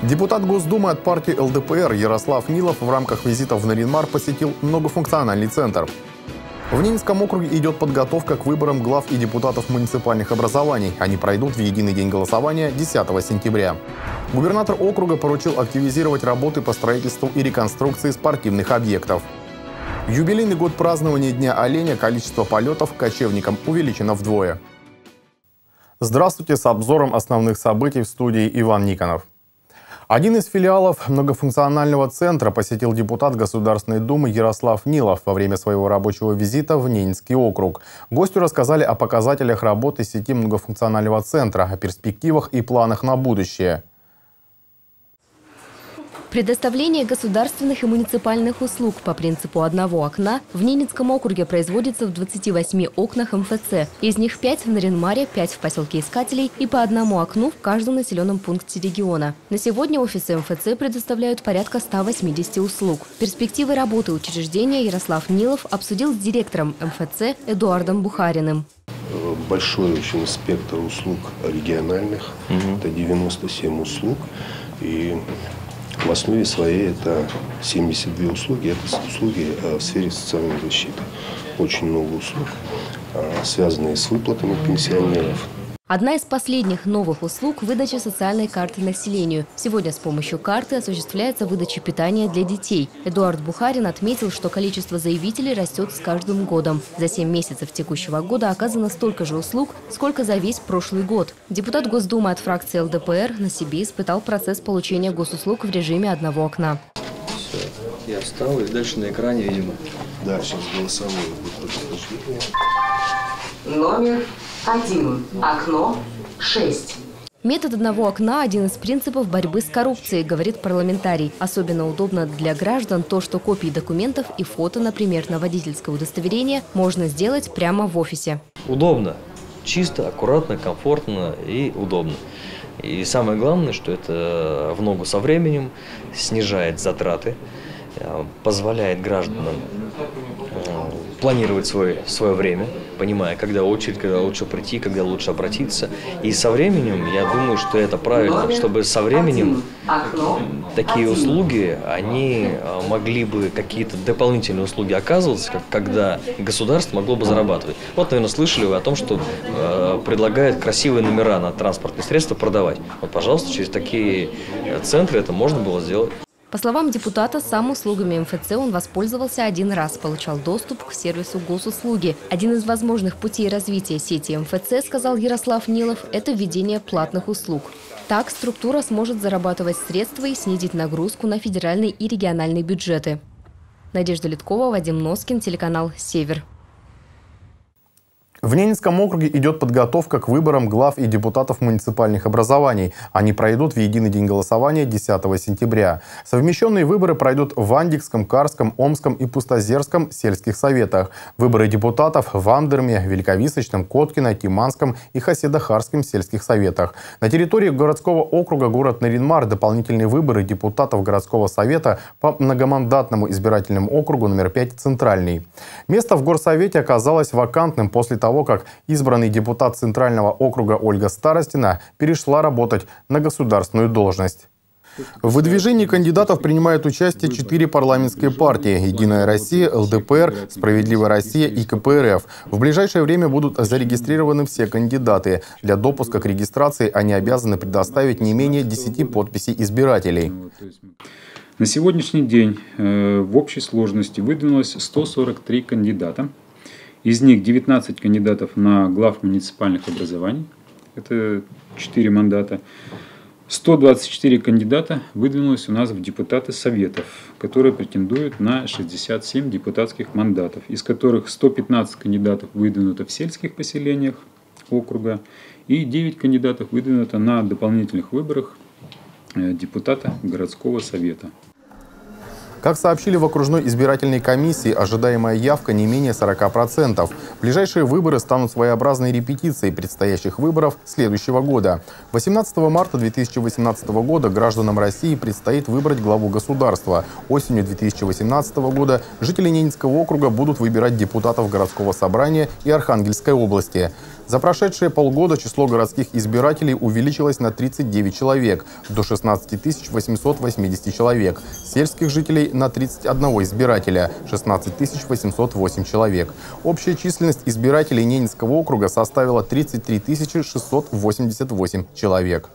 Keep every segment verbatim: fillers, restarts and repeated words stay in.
Депутат Госдумы от партии эл дэ пэ эр Ярослав Нилов в рамках визита в Нарьян-Мар посетил многофункциональный центр. В Ненецком округе идет подготовка к выборам глав и депутатов муниципальных образований. Они пройдут в единый день голосования десятого сентября. Губернатор округа поручил активизировать работы по строительству и реконструкции спортивных объектов. В юбилейный год празднования Дня оленя количество полетов кочевникам увеличено вдвое. Здравствуйте, с обзором основных событий в студии Иван Никонов. Один из филиалов многофункционального центра посетил депутат Государственной Думы Ярослав Нилов во время своего рабочего визита в Ненецкий округ. Гостю рассказали о показателях работы сети многофункционального центра, о перспективах и планах на будущее. Предоставление государственных и муниципальных услуг по принципу одного окна в Ненецком округе производится в двадцати восьми окнах эм эф цэ. Из них пять в Нарьян-Маре, пять в поселке Искателей и по одному окну в каждом населенном пункте региона. На сегодня офисы эм эф цэ предоставляют порядка ста восьмидесяти услуг. Перспективы работы учреждения Ярослав Нилов обсудил с директором эм эф цэ Эдуардом Бухариным. Большой очень спектр услуг региональных, угу. Это девяносто семь услуг. И в основе своей это семьдесят две услуги, это услуги в сфере социальной защиты. Очень много услуг, связанные с выплатами пенсионеров. Одна из последних новых услуг – выдача социальной карты населению. Сегодня с помощью карты осуществляется выдача питания для детей. Эдуард Бухарин отметил, что количество заявителей растет с каждым годом. За семь месяцев текущего года оказано столько же услуг, сколько за весь прошлый год. Депутат Госдумы от фракции эл дэ пэ эр на себе испытал процесс получения госуслуг в режиме одного окна. Все, я встал, и дальше на экране, видимо. Да, сейчас голосовое будет подтверждение. Номер один. Окно шесть. Метод одного окна – один из принципов борьбы с коррупцией, говорит парламентарий. Особенно удобно для граждан то, что копии документов и фото, например, на водительское удостоверение, можно сделать прямо в офисе. Удобно. Чисто, аккуратно, комфортно и удобно. И самое главное, что это в ногу со временем, снижает затраты, позволяет гражданам планировать свое, свое время, понимая, когда очередь, когда лучше прийти, когда лучше обратиться. И со временем, я думаю, что это правильно, чтобы со временем такие услуги, они могли бы какие-то дополнительные услуги оказываться, как, когда государство могло бы зарабатывать. Вот, наверное, слышали вы о том, что э, предлагают красивые номера на транспортные средства продавать. Вот, пожалуйста, через такие центры это можно было сделать. По словам депутата, сам услугами эм эф цэ он воспользовался один раз, получал доступ к сервису госуслуги. Один из возможных путей развития сети эм эф цэ, сказал Ярослав Нилов, это введение платных услуг. Так структура сможет зарабатывать средства и снизить нагрузку на федеральные и региональные бюджеты. Надежда Литкова, Вадим Носкин, телеканал «Север». В Ненецком округе идет подготовка к выборам глав и депутатов муниципальных образований. Они пройдут в единый день голосования десятого сентября. Совмещенные выборы пройдут в Андикском, Карском, Омском и Пустозерском сельских советах. Выборы депутатов в Амдерме, Великовисочном, Коткино, Тиманском и Хаседахарском сельских советах. На территории городского округа город Нарьян-Мар дополнительные выборы депутатов городского совета по многомандатному избирательному округу номер пять «Центральный». Место в горсовете оказалось вакантным после того, как избранный депутат Центрального округа Ольга Старостина перешла работать на государственную должность. В выдвижении кандидатов принимают участие четыре парламентские партии: «Единая Россия», эл дэ пэ эр, «Справедливая Россия» и ка пэ эр эф. В ближайшее время будут зарегистрированы все кандидаты. Для допуска к регистрации они обязаны предоставить не менее десяти подписей избирателей. На сегодняшний день в общей сложности выдвинулось сто сорок три кандидата. Из них девятнадцать кандидатов на глав муниципальных образований, это четыре мандата. сто двадцать четыре кандидата выдвинулось у нас в депутаты советов, которые претендуют на шестьдесят семь депутатских мандатов, из которых сто пятнадцать кандидатов выдвинуто в сельских поселениях округа и девять кандидатов выдвинуто на дополнительных выборах депутата городского совета. Как сообщили в окружной избирательной комиссии, ожидаемая явка не менее сорока процентов. Ближайшие выборы станут своеобразной репетицией предстоящих выборов следующего года. восемнадцатого марта две тысячи восемнадцатого года гражданам России предстоит выбрать главу государства. Осенью две тысячи восемнадцатого года жители Ненецкого округа будут выбирать депутатов городского собрания и Архангельской области. За прошедшие полгода число городских избирателей увеличилось на тридцать девять человек, до шестнадцати тысяч восьмисот восьмидесяти человек. Сельских жителей на тридцать одного избирателя, шестнадцать тысяч восемьсот восемь человек. Общая численность избирателей Ненецкого округа составила тридцать три тысячи шестьсот восемьдесят восемь человек.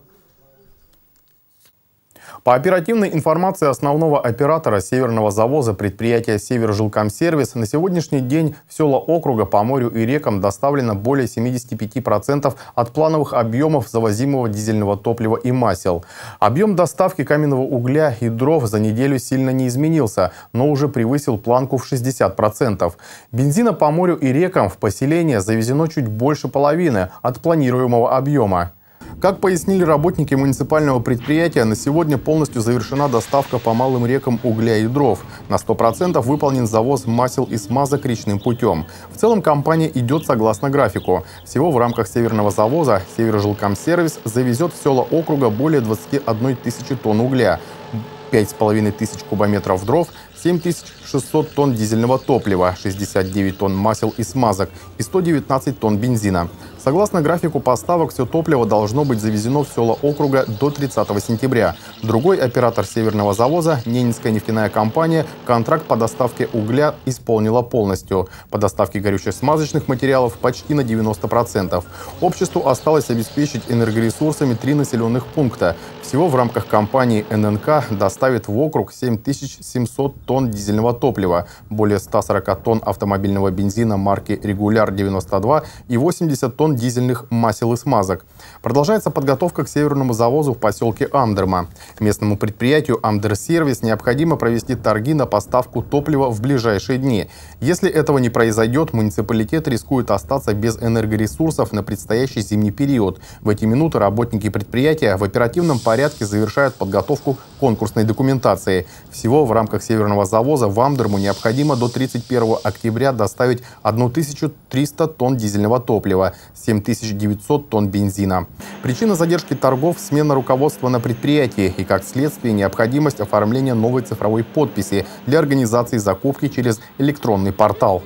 По оперативной информации основного оператора северного завоза предприятия «Севержилкомсервис», на сегодняшний день в села округа по морю и рекам доставлено более семидесяти пяти процентов от плановых объемов завозимого дизельного топлива и масел. Объем доставки каменного угля и дров за неделю сильно не изменился, но уже превысил планку в шестьдесят процентов. Бензина по морю и рекам в поселение завезено чуть больше половины от планируемого объема. Как пояснили работники муниципального предприятия, на сегодня полностью завершена доставка по малым рекам угля и дров. На сто процентов выполнен завоз масел и смазок речным путем. В целом компания идет согласно графику. Всего в рамках северного завоза «Севержилкомсервис» завезет в села округа более двадцати одной тысячи тонн угля, пять с половиной тысяч кубометров дров, семь тысяч шестьсот тонн дизельного топлива, шестьдесят девять тонн масел и смазок и сто девятнадцать тонн бензина. Согласно графику поставок, все топливо должно быть завезено в села округа до тридцатого сентября. Другой оператор северного завоза, Ненецкая нефтяная компания, контракт по доставке угля исполнила полностью. По доставке горюче-смазочных материалов почти на девяносто процентов. Обществу осталось обеспечить энергоресурсами три населенных пункта. Всего в рамках компании эн эн ка доставит в округ семь тысяч семьсот тонн дизельного топлива, более ста сорока тонн автомобильного бензина марки «Регуляр девяносто два» и восемьдесят тонн дизельных масел и смазок. Продолжается подготовка к северному завозу в поселке Амдерма. Местному предприятию «Амдерсервис» необходимо провести торги на поставку топлива в ближайшие дни. Если этого не произойдет, муниципалитет рискует остаться без энергоресурсов на предстоящий зимний период. В эти минуты работники предприятия в оперативном порядке завершают подготовку конкурсной документации. Всего в рамках северного завоза в Амдерму необходимо до тридцать первого октября доставить тысячу триста тонн дизельного топлива, семь тысяч девятьсот тонн бензина. Причина задержки торгов – смена руководства на предприятии и, как следствие, необходимость оформления новой цифровой подписи для организации закупки через электронный портал.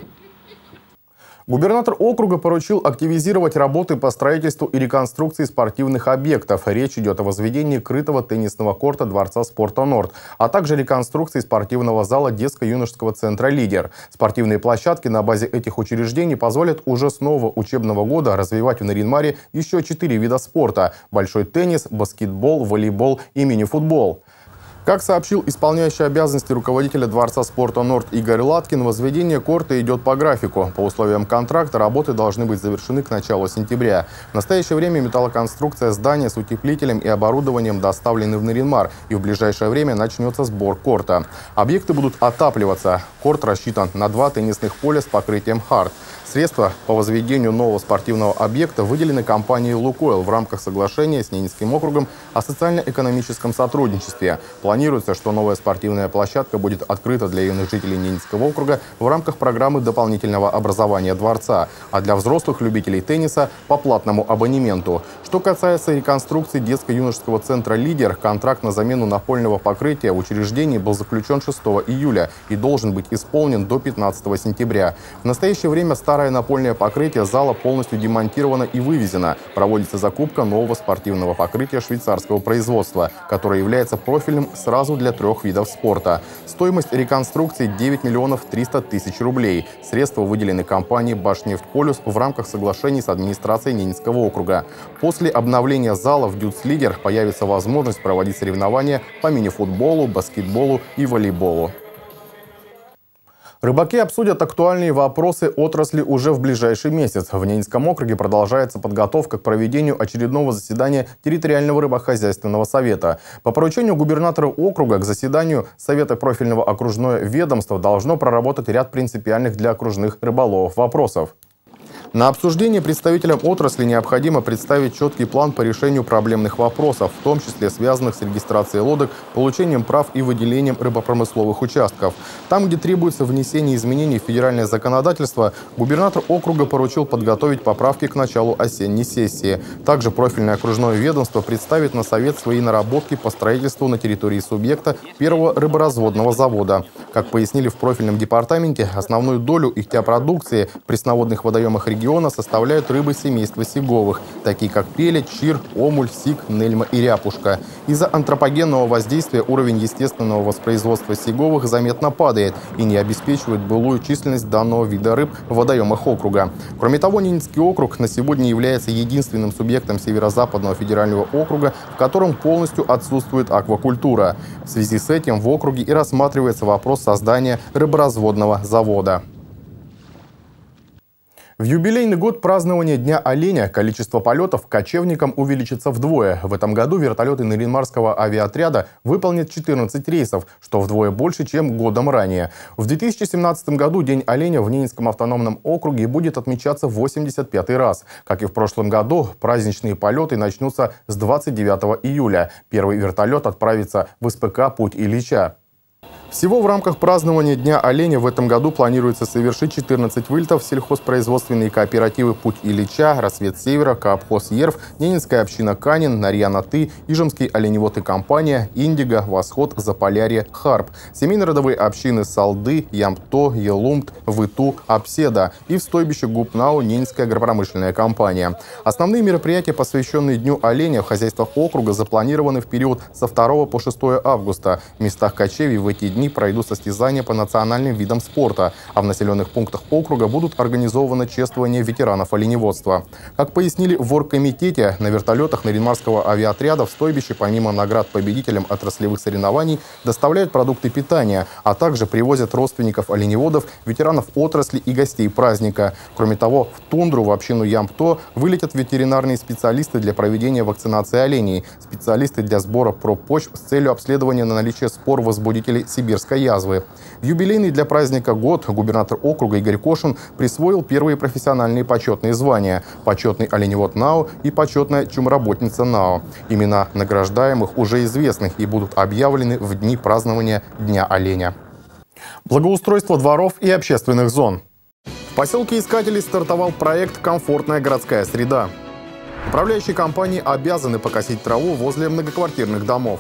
Губернатор округа поручил активизировать работы по строительству и реконструкции спортивных объектов. Речь идет о возведении крытого теннисного корта Дворца спорта «Норд», а также реконструкции спортивного зала детско-юношеского центра «Лидер». Спортивные площадки на базе этих учреждений позволят уже с нового учебного года развивать в Нарьян-Маре еще четыре вида спорта – большой теннис, баскетбол, волейбол и мини-футбол. Как сообщил исполняющий обязанности руководителя Дворца спорта «Норд» Игорь Латкин, возведение корта идет по графику. По условиям контракта работы должны быть завершены к началу сентября. В настоящее время металлоконструкция здания с утеплителем и оборудованием доставлены в Нарьян-Мар, и в ближайшее время начнется сбор корта. Объекты будут отапливаться. Корт рассчитан на два теннисных поля с покрытием «Хард». Средства по возведению нового спортивного объекта выделены компанией «Лукойл» в рамках соглашения с Ненецким округом о социально-экономическом сотрудничестве. Планируется, что новая спортивная площадка будет открыта для юных жителей Ненецкого округа в рамках программы дополнительного образования дворца, а для взрослых любителей тенниса – по платному абонементу. Что касается реконструкции детско-юношеского центра «Лидер», контракт на замену напольного покрытия в учреждении был заключен шестого июля и должен быть исполнен до пятнадцатого сентября. В настоящее время старое напольное покрытие зала полностью демонтировано и вывезено. Проводится закупка нового спортивного покрытия швейцарского производства, которое является профильным сразу для трех видов спорта. Стоимость реконструкции девять миллионов триста тысяч рублей. Средства выделены компании «Башнефть-Полюс» в рамках соглашений с администрацией Ненецкого округа. После обновления зала в «Дюц-Лидер» появится возможность проводить соревнования по мини-футболу, баскетболу и волейболу. Рыбаки обсудят актуальные вопросы отрасли уже в ближайший месяц. В Ненецком округе продолжается подготовка к проведению очередного заседания территориального рыбохозяйственного совета. По поручению губернатора округа к заседанию Совета профильного окружное ведомство должно проработать ряд принципиальных для окружных рыболовов вопросов. На обсуждение представителям отрасли необходимо представить четкий план по решению проблемных вопросов, в том числе связанных с регистрацией лодок, получением прав и выделением рыбопромысловых участков. Там, где требуется внесение изменений в федеральное законодательство, губернатор округа поручил подготовить поправки к началу осенней сессии. Также профильное окружное ведомство представит на совет свои наработки по строительству на территории субъекта первого рыборазводного завода. Как пояснили в профильном департаменте, основную долю ихтиопродукции в пресноводных водоемах региона региона составляют рыбы семейства сиговых, такие как пеледь, чир, омуль, сик, нельма и ряпушка. Из-за антропогенного воздействия уровень естественного воспроизводства сиговых заметно падает и не обеспечивает былую численность данного вида рыб в водоемах округа. Кроме того, Ненецкий округ на сегодня является единственным субъектом Северо-Западного федерального округа, в котором полностью отсутствует аквакультура. В связи с этим в округе и рассматривается вопрос создания рыборазводного завода. В юбилейный год празднования Дня оленя количество полетов кочевникам увеличится вдвое. В этом году вертолеты Нарьян-Марского авиаотряда выполнят четырнадцать рейсов, что вдвое больше, чем годом ранее. В две тысячи семнадцатом году День оленя в Ненецком автономном округе будет отмечаться в восемьдесят пятый раз. Как и в прошлом году, праздничные полеты начнутся с двадцать девятого июля. Первый вертолет отправится в эс пэ ка «Путь Ильича». Всего в рамках празднования Дня оленя в этом году планируется совершить четырнадцать вылетов в сельхозпроизводственные кооперативы «Путь Ильича», «Рассвет Севера», «Коопхоз Ерв», Ненецкая община «Канин», «Нарьян-Аты», Ижемский оленевод и компания, «Индиго», «Восход», «Заполярье», «Харп», семейно-родовые общины «Салды», «Ямто», «Елумт», «Выту», «Апседа» и в стойбище Гупнау «Ненецкая агропромышленная компания». Основные мероприятия, посвященные Дню оленя в хозяйствах округа, запланированы в период со второго по шестое августа. В местах кочевий в эти дни пройдут состязания по национальным видам спорта, а в населенных пунктах округа будут организованы чествования ветеранов оленеводства. Как пояснили в оргкомитете, на вертолетах Нарьян-Марского авиаотряда в стойбище помимо наград победителям отраслевых соревнований доставляют продукты питания, а также привозят родственников оленеводов, ветеранов отрасли и гостей праздника. Кроме того, в тундру в общину Ямто вылетят ветеринарные специалисты для проведения вакцинации оленей, специалисты для сбора проб почв с целью обследования на наличие спор возбудителей сибирской язвы. В юбилейный для праздника год губернатор округа Игорь Кошин присвоил первые профессиональные почетные звания – почетный оленевод НАО и почетная чумработница НАО. Имена награждаемых уже известны и будут объявлены в дни празднования Дня оленя. Благоустройство дворов и общественных зон. В поселке Искателей стартовал проект «Комфортная городская среда». Управляющие компании обязаны покосить траву возле многоквартирных домов.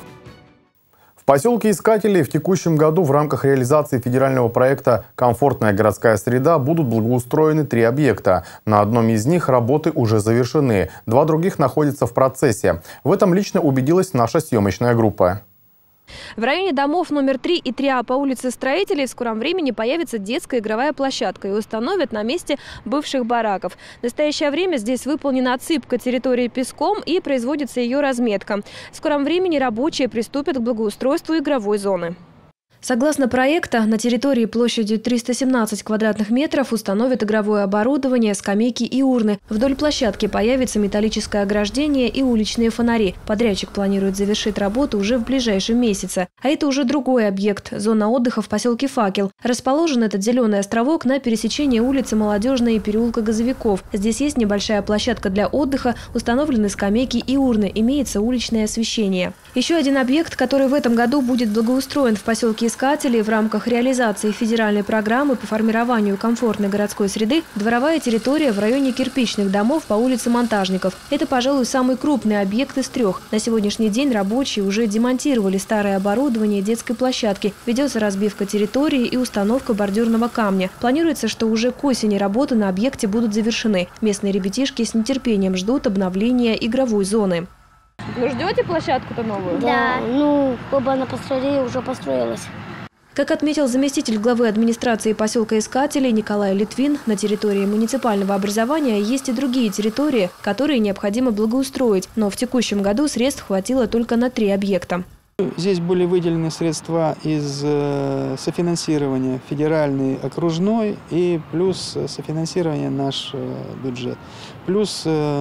В поселке Искателей в текущем году в рамках реализации федерального проекта «Комфортная городская среда» будут благоустроены три объекта. На одном из них работы уже завершены, два других находятся в процессе. В этом лично убедилась наша съемочная группа. В районе домов номер три и три А по улице Строителей в скором времени появится детская игровая площадка и установят на месте бывших бараков. В настоящее время здесь выполнена отсыпка территории песком и производится ее разметка. В скором времени рабочие приступят к благоустройству игровой зоны. Согласно проекта, на территории площадью триста семнадцать квадратных метров установят игровое оборудование, скамейки и урны. Вдоль площадки появится металлическое ограждение и уличные фонари. Подрядчик планирует завершить работу уже в ближайшем месяце. А это уже другой объект – зона отдыха в поселке Факел. Расположен этот зеленый островок на пересечении улицы Молодежной и переулка Газовиков. Здесь есть небольшая площадка для отдыха, установлены скамейки и урны, имеется уличное освещение. Еще один объект, который в этом году будет благоустроен в поселке Искателей в рамках реализации федеральной программы по формированию комфортной городской среды – дворовая территория в районе кирпичных домов по улице Монтажников. Это, пожалуй, самый крупный объект из трех. На сегодняшний день рабочие уже демонтировали старое оборудование детской площадки. Ведется разбивка территории и установка бордюрного камня. Планируется, что уже к осени работы на объекте будут завершены. Местные ребятишки с нетерпением ждут обновления игровой зоны. Ну, ждете площадку-то новую? Да, ну, чтобы она построили, уже построилась. Как отметил заместитель главы администрации поселка Искателей Николай Литвин, на территории муниципального образования есть и другие территории, которые необходимо благоустроить, но в текущем году средств хватило только на три объекта. Здесь были выделены средства из софинансирования федеральный, окружной и плюс софинансирование наш бюджет. Плюс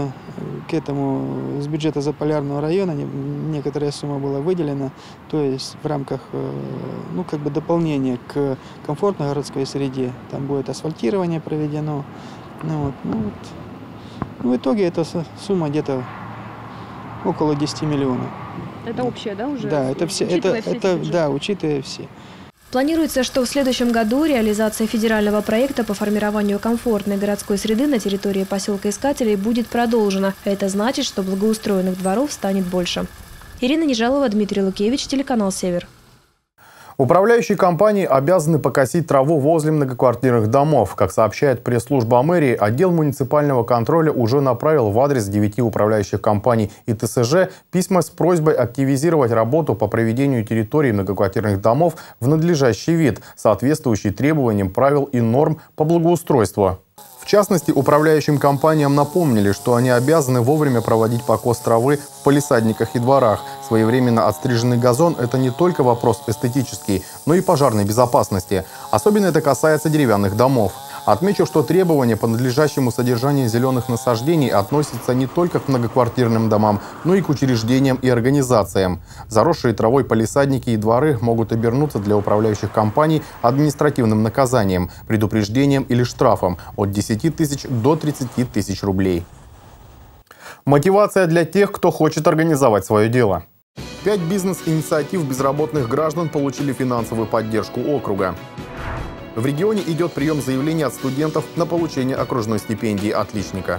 к этому с бюджета Заполярного района некоторая сумма была выделена, то есть в рамках ну, как бы дополнения к комфортной городской среде. Там будет асфальтирование проведено. Ну, вот, ну, вот. Ну, в итоге эта сумма где-то около десяти миллионов. Это общее, да, уже? Да, это все, это, это, да, учитывая все. Планируется, что в следующем году реализация федерального проекта по формированию комфортной городской среды на территории поселка Искателей будет продолжена. Это значит, что благоустроенных дворов станет больше. Ирина Нежалова, Дмитрий Лукевич, телеканал «Север». Управляющие компании обязаны покосить траву возле многоквартирных домов. Как сообщает пресс-служба мэрии, отдел муниципального контроля уже направил в адрес девяти управляющих компаний и тэ эс жэ письма с просьбой активизировать работу по приведению территорий многоквартирных домов в надлежащий вид, соответствующий требованиям правил и норм по благоустройству. В частности, управляющим компаниям напомнили, что они обязаны вовремя проводить покос травы в палисадниках и дворах. Своевременно отстриженный газон – это не только вопрос эстетический, но и пожарной безопасности. Особенно это касается деревянных домов. Отмечу, что требования по надлежащему содержанию зеленых насаждений относятся не только к многоквартирным домам, но и к учреждениям и организациям. Заросшие травой палисадники и дворы могут обернуться для управляющих компаний административным наказанием, предупреждением или штрафом от десяти тысяч до тридцати тысяч рублей. Мотивация для тех, кто хочет организовать свое дело. Пять бизнес-инициатив безработных граждан получили финансовую поддержку округа. В регионе идет прием заявлений от студентов на получение окружной стипендии «Отличника».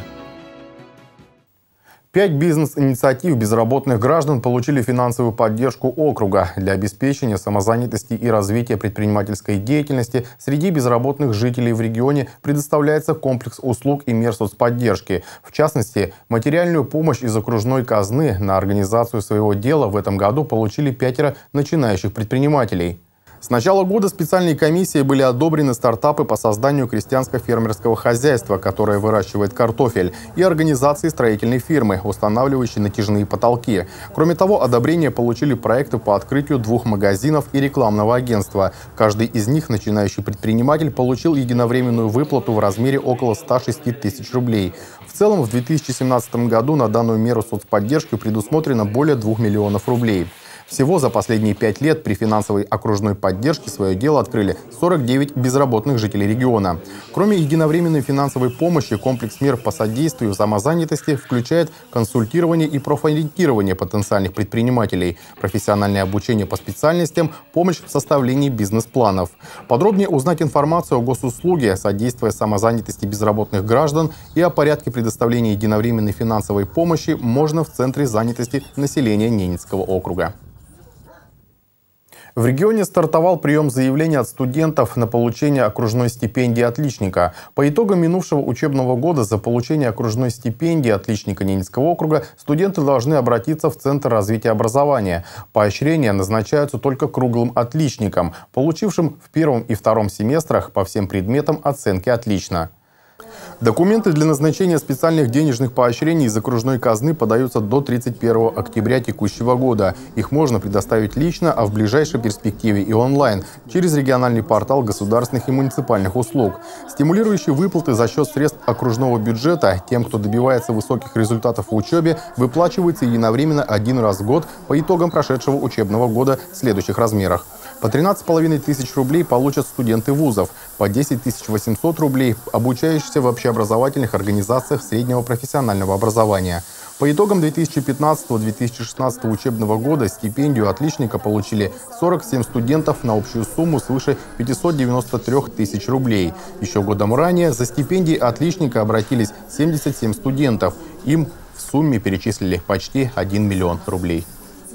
Пять бизнес-инициатив безработных граждан получили финансовую поддержку округа для обеспечения самозанятости и развития предпринимательской деятельности. Среди безработных жителей в регионе предоставляется комплекс услуг и мер соцподдержки. В частности, материальную помощь из окружной казны на организацию своего дела в этом году получили пятеро начинающих предпринимателей. С начала года специальной комиссией были одобрены стартапы по созданию крестьянско-фермерского хозяйства, которое выращивает картофель, и организации строительной фирмы, устанавливающей натяжные потолки. Кроме того, одобрение получили проекты по открытию двух магазинов и рекламного агентства. Каждый из них начинающий предприниматель получил единовременную выплату в размере около ста шести тысяч рублей. В целом, в две тысячи семнадцатом году на данную меру соцподдержки предусмотрено более двух миллионов рублей. Всего за последние пять лет при финансовой окружной поддержке свое дело открыли сорок девять безработных жителей региона. Кроме единовременной финансовой помощи, комплекс мер по содействию самозанятости включает консультирование и профориентирование потенциальных предпринимателей, профессиональное обучение по специальностям, помощь в составлении бизнес-планов. Подробнее узнать информацию о госуслуге, содействия самозанятости безработных граждан и о порядке предоставления единовременной финансовой помощи можно в Центре занятости населения Ненецкого округа. В регионе стартовал прием заявлений от студентов на получение окружной стипендии «Отличника». По итогам минувшего учебного года за получение окружной стипендии «Отличника» Ненецкого округа студенты должны обратиться в Центр развития образования. Поощрения назначаются только круглым отличникам, получившим в первом и втором семестрах по всем предметам оценки «Отлично». Документы для назначения специальных денежных поощрений из окружной казны подаются до тридцать первого октября текущего года. Их можно предоставить лично, а в ближайшей перспективе и онлайн, через региональный портал государственных и муниципальных услуг. Стимулирующие выплаты за счет средств окружного бюджета тем, кто добивается высоких результатов в учебе, выплачивается единовременно один раз в год по итогам прошедшего учебного года в следующих размерах. По тринадцать с половиной тысяч рублей получат студенты вузов, по десять тысяч восемьсот рублей – обучающиеся в общеобразовательных организациях среднего профессионального образования. По итогам две тысячи пятнадцатого — две тысячи шестнадцатого учебного года стипендию «Отличника» получили сорок семь студентов на общую сумму свыше пятисот девяноста трёх тысяч рублей. Еще годом ранее за стипендией «Отличника» обратились семьдесят семь студентов. Им в сумме перечислили почти один миллион рублей.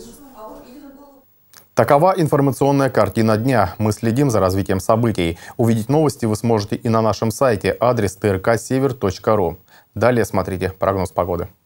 Такова информационная картина дня. Мы следим за развитием событий. Увидеть новости вы сможете и на нашем сайте, адрес тэ эр ка север точка ру. Далее смотрите прогноз погоды.